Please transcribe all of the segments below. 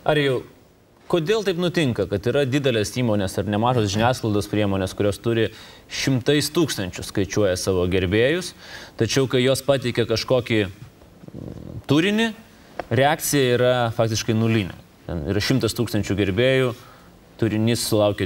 Ar jau, kodėl taip nutinka, kad yra didelės įmonės ar nemažos žiniasklaidos priemonės, kurios turi 100 000 skaičiuoja savo gerbėjus, tačiau kai jos pateikia kažkokį turinį, reakcija yra faktiškai nulinė. Ten yra 100 000 gerbėjų, turinys sulaukia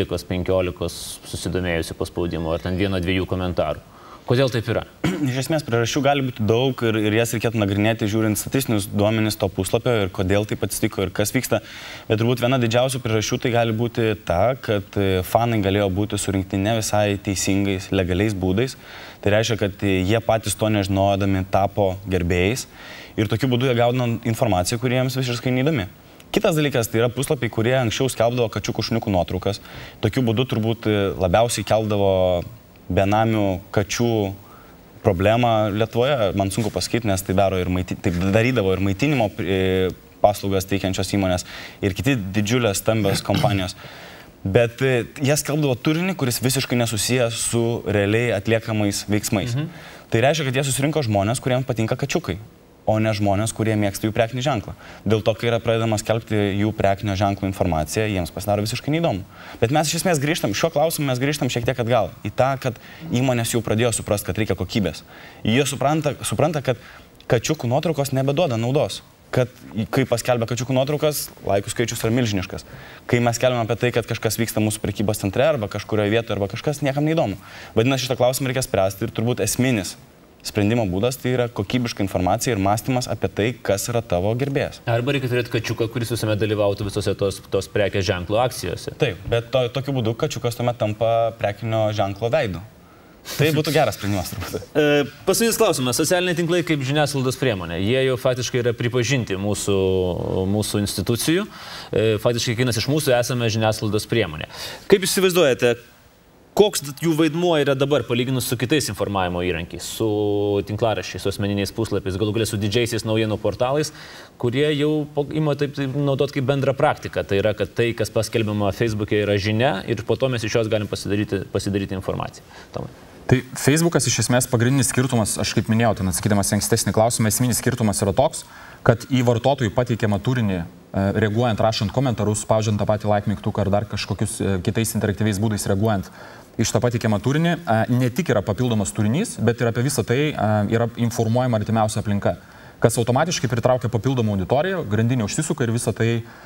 12-15 susidomėjusių paspaudimų, ar ten 1-2 komentarų. Kodėl taip yra? Iš esmės, priežasčių gali būti daug ir jas reikėtų nagrinėti, žiūrint statistinius duomenis to puslapio ir kodėl taip atsitiko ir kas vyksta. Bet turbūt viena didžiausių priežasčių tai gali būti ta, kad fanai galėjo būti surinkti ne visai teisingais, legaliais būdais. Tai reiškia, kad jie patys to nežinodami tapo gerbėjais ir tokiu būdu jie gauna informaciją, kurie jiems visiškai neįdomi. Kitas dalykas, tai yra puslapiai, kurie anksčiau skelbdavo kačiukų šuniukų nuotraukas. Tokiu būdu turbūt labiausiai keldavo benamių kačių problemą Lietuvoje. Man sunku pasakyti, nes tai darydavo ir maitinimo paslaugas teikiančios įmonės ir kiti didžiulės stambios kompanijos. Bet jie skelbdavo turinį, kuris visiškai nesusijęs su realiai atliekamais veiksmais. Tai reiškia, kad jie susirinko žmonės, kuriems patinka kačiukai, o ne žmonės, kurie mėgsta jų prekinį ženklą. Dėl to, kai yra pradedama skelbti jų prekinio ženklo informaciją, jiems pasidaro visiškai neįdomu. Bet mes iš esmės grįžtam, šiuo klausimu mes grįžtam šiek tiek atgal į tą, kad įmonės jau pradėjo suprasti, kad reikia kokybės. Jie supranta, kad kačiukų nuotraukos nebeduoda naudos. Kad kai paskelbia kačiukų nuotraukas, laikų skaičius yra milžiniškas. Kai mes skelbiame apie tai, kad kažkas vyksta mūsų prekybos centre arba kažkurioje vietoje arba kažkas, niekam neįdomu. Vadinasi, šitą klausimą reikia spręsti ir turbūt esminis sprendimo būdas tai yra kokybiška informacija ir mąstymas apie tai, kas yra tavo gerbėjas. Arba reikia turėti kačiuką, kuris visuomet dalyvautų visose tos prekės ženklo akcijose. Taip, bet tokiu būdu kačiukas tuomet tampa prekinio ženklo veidu. Tai būtų geras sprendimas turbūt. Paskutinis klausimas. Socialiniai tinklai kaip žiniasklaidos priemonė. Jie jau faktiškai yra pripažinti mūsų institucijų. Faktiškai kiekvienas iš mūsų esame žiniasklaidos priemonė. Kaip jūs įsivaizduojate, koks jų vaidmuo yra dabar palyginus su kitais informavimo įrankiais, su tinklaraščiais, su asmeniniais puslapiais, galų galia su didžiaisiais naujienų portalais, kurie jau ima taip naudot kaip bendrą praktiką. Tai yra, kad tai, kas paskelbiama Facebook'e, yra žinia ir po to mes iš jos galim pasidaryti informaciją. Tomai. Tai Facebookas iš esmės pagrindinis skirtumas, aš kaip minėjau, ten atsakydamas ankstesnį klausimą, esminis skirtumas yra toks, kad į vartotojų pateikiamą turinį, reaguojant, rašant komentarus, spaudžiant tą patį like mygtuką ar dar kažkokius kitais interaktyviais būdais reaguojant iš tą pateikiamą turinį, ne tik yra papildomas turinys, bet ir apie visą tai yra informuojama artimiausia aplinka, kas automatiškai pritraukia papildomą auditoriją, grandinė užsisuka ir visą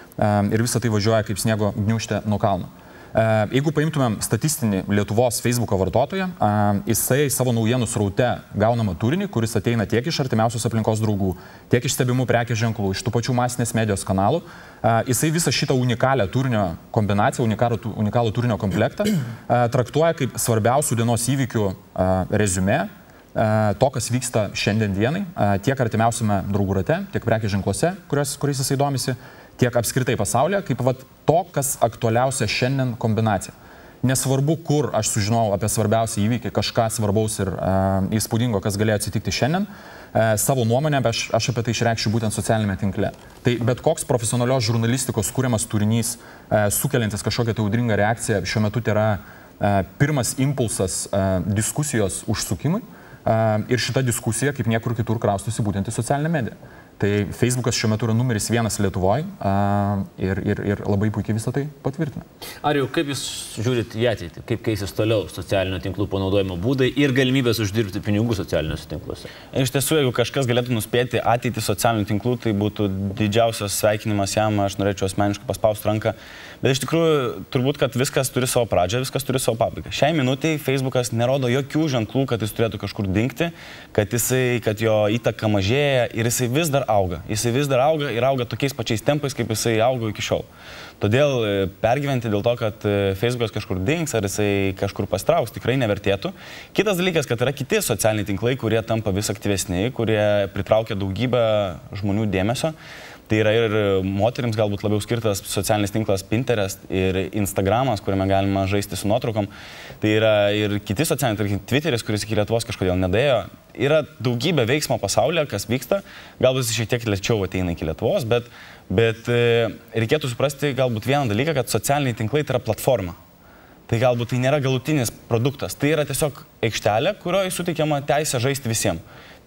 tai važiuoja kaip sniego gniūžtė nuo kalno. Jeigu paimtumėm statistinį Lietuvos Facebooko vartotoją, jisai savo naujienų sraute gaunamą turinį, kuris ateina tiek iš artimiausios aplinkos draugų, tiek iš stebimų prekės ženklų, iš tų pačių masinės medijos kanalų, jisai visą šitą unikalią turinio kombinaciją, unikalų turinio komplektą traktuoja kaip svarbiausių dienos įvykių reziumė, to, kas vyksta šiandien dienai, tiek artimiausiame draugų rate, tiek prekės ženkluose, kuriais jisai domisi, tiek apskritai pasaulyje, kaip to, kas aktualiausia šiandien kombinacija. Nesvarbu, kur aš sužinojau apie svarbiausią įvykį, kažką svarbaus ir įspūdingo, kas galėjo atsitikti šiandien, savo nuomonę aš apie tai išreikščiau būtent socialinėme tinkle. Tai bet koks profesionalios žurnalistikos kūriamas turinys, sukeliantis kažkokią audringą reakciją, šiuo metu tai yra pirmas impulsas diskusijos užsukimui ir šita diskusija kaip niekur kitur kraustosi būtent į socialinę mediją. Tai Facebookas šiuo metu yra numeris 1 Lietuvoje ir labai puikiai visą tai patvirtina. Ar jau kaip jūs žiūrit į ateitį, kaip keisis toliau socialinių tinklų panaudojimo būdai ir galimybės uždirbti pinigų socialiniuose tinkluose? Iš tiesų, jeigu kažkas galėtų nuspėti ateitį socialinių tinklų, tai būtų didžiausias sveikinimas jam, aš norėčiau asmeniškai paspausti ranką. Bet iš tikrųjų, turbūt, kad viskas turi savo pradžią, viskas turi savo pabaigą. Šiai minutei Facebookas nerodo jokių ženklų, kad jis turėtų kažkur dingti, kad jo įtaka mažėja ir jisai vis dar auga. Jisai vis dar auga ir auga tokiais pačiais tempais, kaip jisai augo iki šiol. Todėl pergyventi dėl to, kad Facebookas kažkur dings ar jisai kažkur pastrauks, tikrai nevertėtų. Kitas dalykas, kad yra kiti socialiniai tinklai, kurie tampa vis aktyvesni, kurie pritraukia daugybę žmonių dėmesio. Tai yra ir moterims galbūt labiau skirtas socialinis tinklas Pinterest ir Instagramas, kuriame galima žaisti su nuotraukom. Tai yra ir kiti socialiniai, tarkim, Twitteris, kuris iki Lietuvos kažkodėl nedėjo. Yra daugybė veiksmo pasaulyje, kas vyksta. Galbūt jis šiek tiek lėčiau ateina iki Lietuvos, bet reikėtų suprasti galbūt vieną dalyką, kad socialiniai tinklai tai yra platforma. Tai galbūt tai nėra galutinis produktas. Tai yra tiesiog aikštelė, kurioje suteikiama teisė žaisti visiems.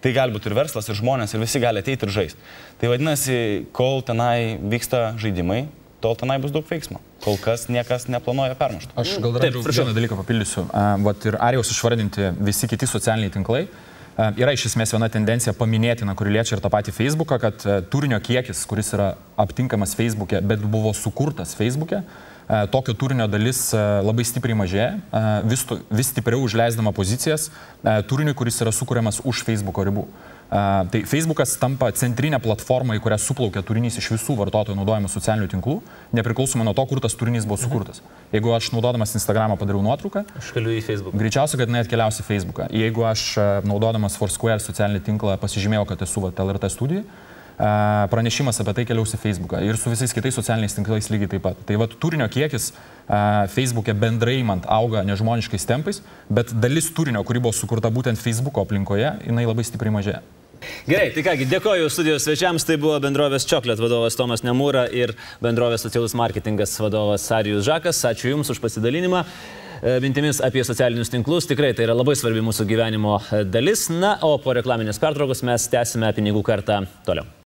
tai gali būti ir verslas, ir žmonės, ir visi gali ateiti ir žaisti. Tai vadinasi, kol tenai vyksta žaidimai, tol tenai bus daug veiksmo. Kol kas niekas neplanuoja permušti. Aš gal dar vieną dalyką papildysiu. Vat ir Arijaus išvardinti visi kiti socialiniai tinklai. Yra iš esmės viena tendencija paminėtina, kuri liečia ir tą patį Facebooką, kad turinio kiekis, kuris yra aptinkamas Facebook'e, bet buvo sukurtas Facebook'e, tokio turinio dalis labai stipriai mažėja, vis stipriau užleisdama pozicijas turiniui, kuris yra sukūriamas už Facebook'o ribų. Tai Facebook'as tampa centrinė platforma, į kurią suplaukia turinys iš visų vartotojų naudojamų socialinių tinklų, nepriklausomai nuo to, kur tas turinys buvo sukurtas. Jeigu aš naudodamas Instagramą padariau nuotrauką, aš keliu į Facebooką. Greičiausiai, kad jinai atkeliaus į Facebooką. Jeigu aš naudodamas Foursquare socialinį tinklą pasižymėjau, kad esu LRT studijai, pranešimas apie tai keliaus į Facebooką ir su visais kitais socialiniais tinklais lygiai taip pat. Tai vat turinio kiekis Facebook'e bendrai imant auga nežmoniškais tempais, bet dalis turinio, kuri buvo sukurta būtent Facebook'o aplinkoje, jinai labai stipriai mažėja. Gerai, tai kągi, dėkoju studijos svečiams, tai buvo bendrovės Chocolate vadovas Tomas Nemūra ir bendrovės socialus marketingas vadovas Arijus Žakas. Ačiū Jums už pasidalinimą mintimis apie socialinius tinklus. Tikrai tai yra labai svarbi mūsų gyvenimo dalis. Na, o po reklaminės pertraukos mes tęsime pinigų kartą toliau.